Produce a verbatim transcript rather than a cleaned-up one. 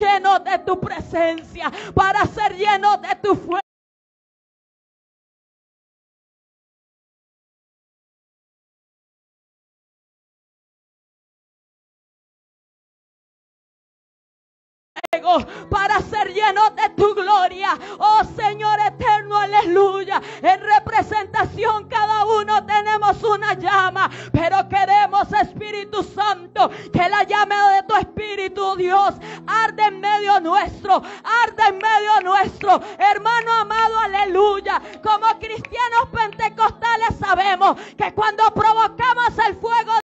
llenos de tu presencia, para ser llenos de tu fuego. Para ser llenos de tu gloria, oh Señor eterno, aleluya. En representación cada uno tenemos una llama, pero queremos, Espíritu Santo, que la llama de tu Espíritu, Dios, arde en medio nuestro, arde en medio nuestro, hermano amado, aleluya. Como cristianos pentecostales sabemos que cuando provocamos el fuego